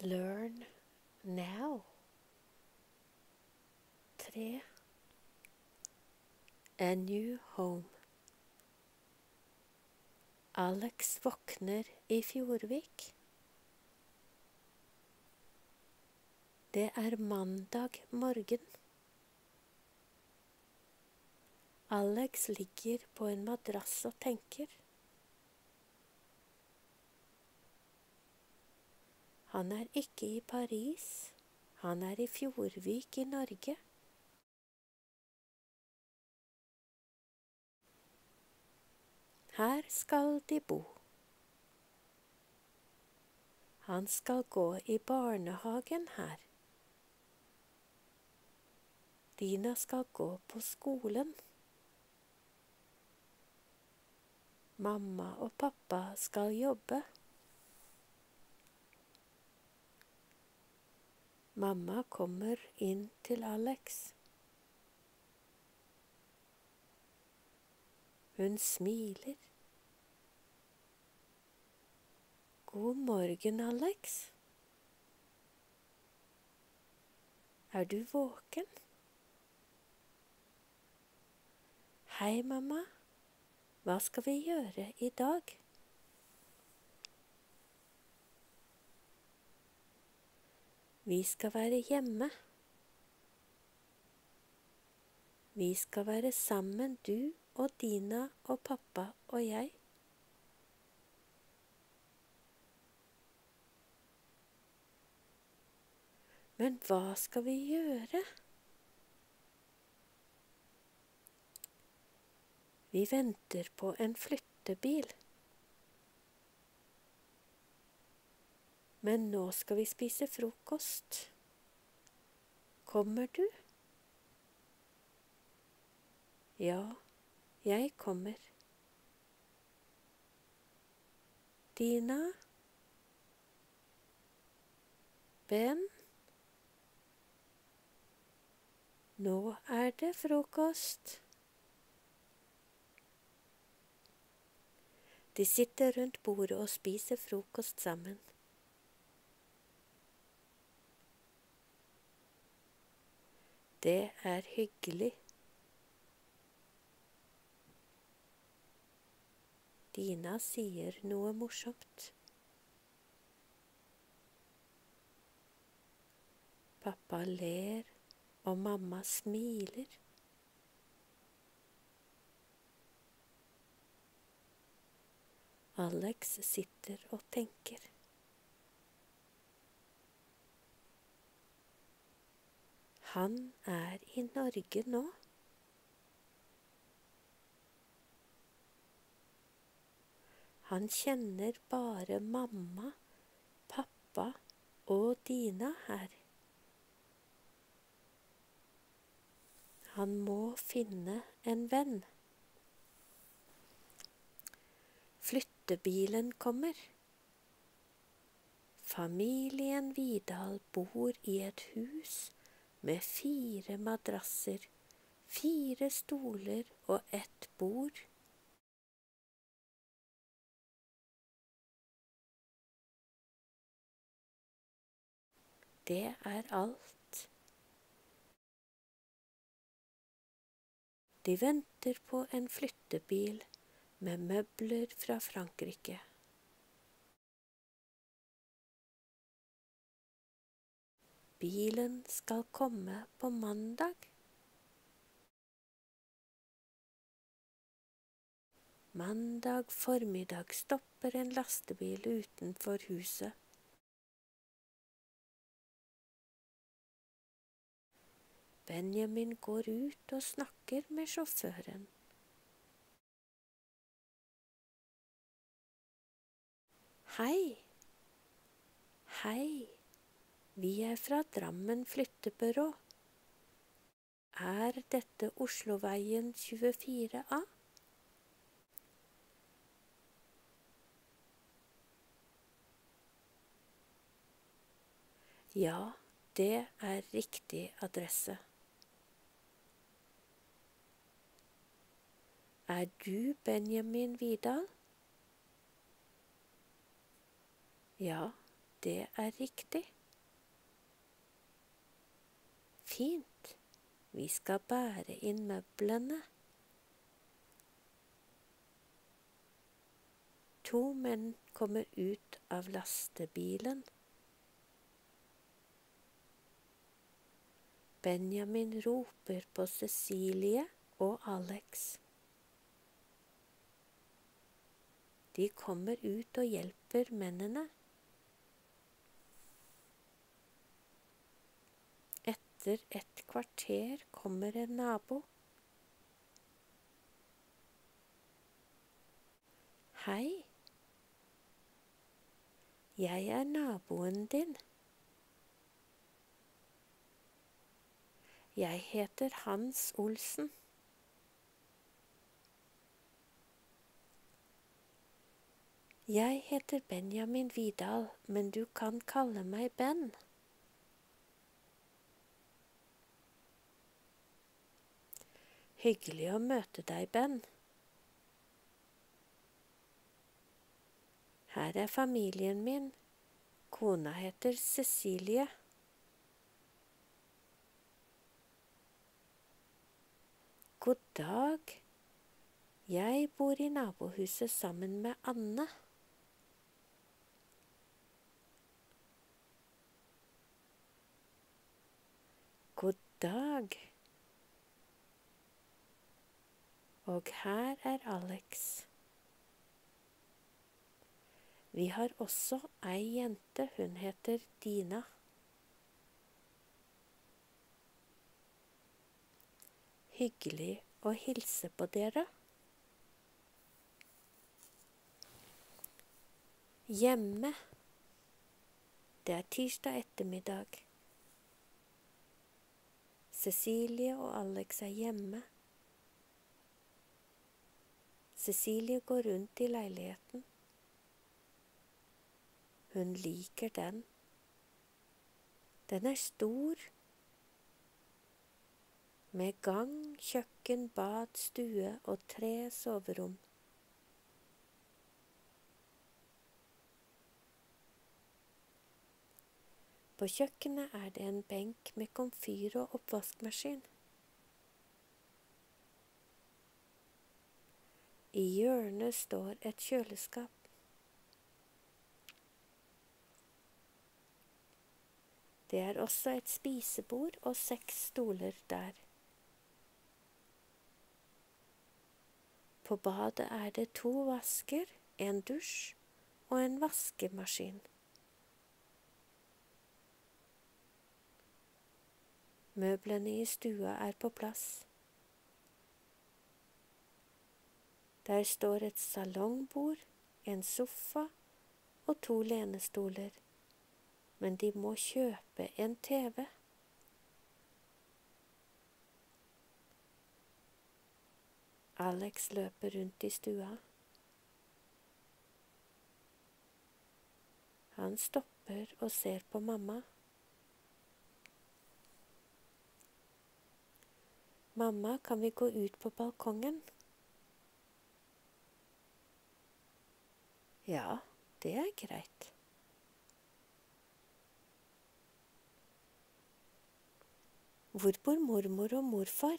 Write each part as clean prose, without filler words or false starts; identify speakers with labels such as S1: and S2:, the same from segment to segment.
S1: Learn now. 3. A new home. Alex våkner i Fjordvik. Det er mandag morgen. Alex ligger på en madrass og tenker. Han er ikke i Paris, han er i Fjordvik i Norge. Her skal de bo. Han skal gå i barnehagen her. Dina skal gå på skolen. Mamma og pappa skal jobbe. Mamma kommer inn til Alex. Hun smiler. God morgen, Alex. Er du våken? Hei, mamma. Hva skal vi gjøre i dag? Vi skal være hjemme. Vi skal være sammen, du og Dina og pappa og jeg. Men hva skal vi gjøre? Vi venter på en flyttebil. Men nå skal vi spise frokost. Kommer du? Ja, jeg kommer. Dina? Ben? Nå er det frokost. De sitter rundt bordet og spiser frokost sammen. Det er hyggelig. Dina sier noe morsomt. Pappa ler, og mamma smiler. Alex sitter og tenker. Han er i Norge nå. Han kjenner bare mamma, pappa og Dina her. Han må finne en venn. Flyttebilen kommer. Familien Vidal bor i et hus med 4 madrasser, 4 stoler og 1 bord. Det er alt. De venter på en flyttebil med møbler fra Frankrike. Bilen skal komme på mandag. Mandag formiddag stopper en lastebil utenfor huset. Benjamin går ut og snakker med sjåføren. Hei! Hei! Vi er fra Drammen flyttebyrå. Er dette Osloveien 24A? Ja, det er riktig adresse. Er du Benjamin Vidal? Ja, Det er riktig. Fint. Vi skal bære inn møblene. 2 menn kommer ut av lastebilen. Benjamin roper på Cecilie og Alex. De kommer ut og hjelper mennene. Etter et kvarter kommer en nabo. Hei. Jeg er naboen din. Jeg heter Hans Olsen. Jeg heter Benjamin Vidal, men du kan kalle meg Ben. Hyggelig å møte deg, Ben. Her er familien min. Kona heter Cecilie. God dag. Jeg bor i nabohuset sammen med Anne. God dag. Og her er Alex. Vi har også ei jente, hun heter Dina. Hyggelig å hilse på dere. Hjemme. Det er tirsdag ettermiddag. Cecilie og Alex er hjemme. Cecilie går rundt i leiligheten. Hun liker den. Den er stor, med gang, kjøkken, bad, stue og 3 soverom. På kjøkkenet er det en benk med komfyr og oppvaskmaskin. I hjørnet står et kjøleskap. Det er også et spisebord og 6 stoler der. På badet er det 2 vasker, en dusj og en vaskemaskin. Møblene i stua er på plass. Der står et salongbord, en sofa og 2 lenestoler. Men de må kjøpe en TV. Alex løper rundt i stua. Han stopper og ser på mamma. Mamma, kan vi gå ut på balkongen? Ja, det er greit. Hvor bor mormor og morfar?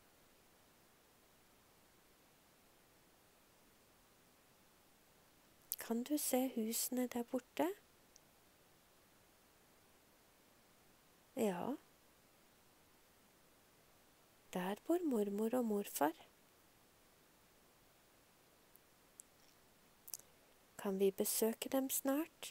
S1: Kan du se husene der borte? Ja. Der bor mormor og morfar. Kan vi besøke dem snart?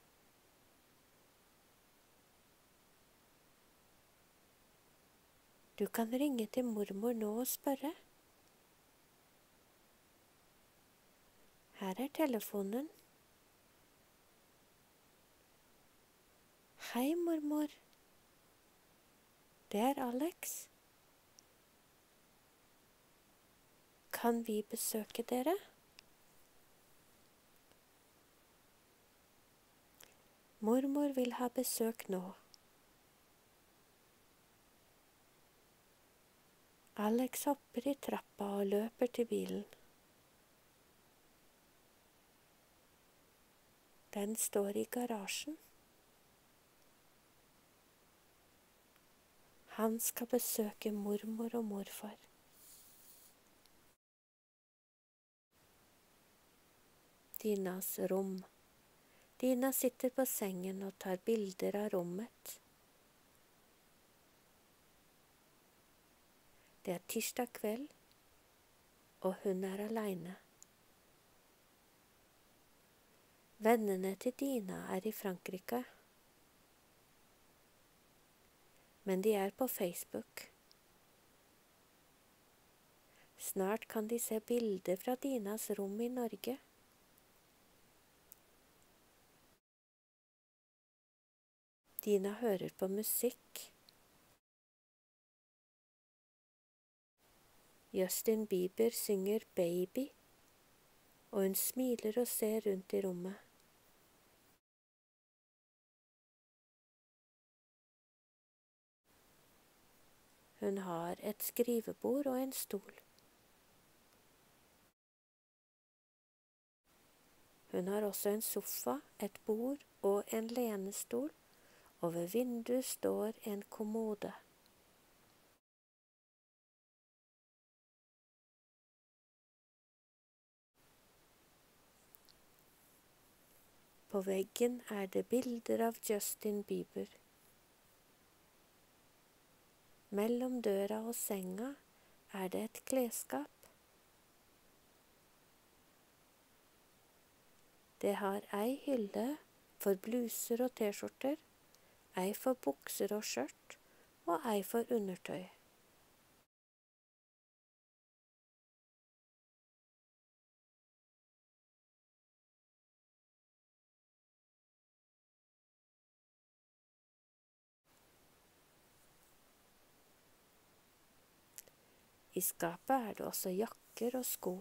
S1: Du kan ringe til mormor nå og spørre. Her er telefonen. Hei, mormor. Det er Alex. Kan vi besøke dere? Mormor vil ha besøk nå. Alex hopper i trappa og løper til bilen. Den står i garasjen. Han skal besøke mormor og morfar. Dinas rom. Dina sitter på sengen og tar bilder av rommet. Det er tirsdag kveld, og hun er alene. Vennene til Dina er i Frankrike, men de er på Facebook. Snart kan de se bilder fra Dinas rom i Norge. Dina hører på musikk. Justin Bieber synger Baby, og hun smiler og ser rundt i rommet. Hun har et skrivebord og en stol. Hun har også en sofa, et bord og en lenestol, og ved vinduet står en kommode. På veggen er det bilder av Justin Bieber. Mellom døra og senga er det et klesskap. Det har ei hylle for bluser og t-skjorter, ei for bukser og skjørt, og ei for undertøy. I skapet er det også jakker og sko.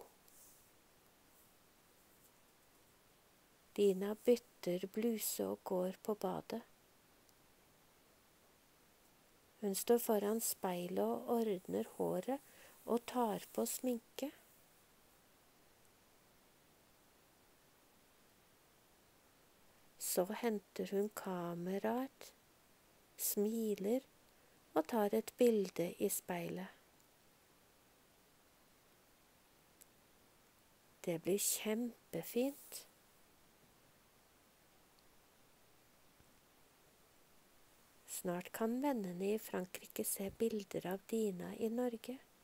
S1: Dina bytter bluse og går på badet. Hun står foran speilet og ordner håret og tar på sminke. Så henter hun kameraet, smiler og tar et bilde i speilet. Det blir kjempefint. Snart kan vennene i Frankrike se bilder av Dina i Norge.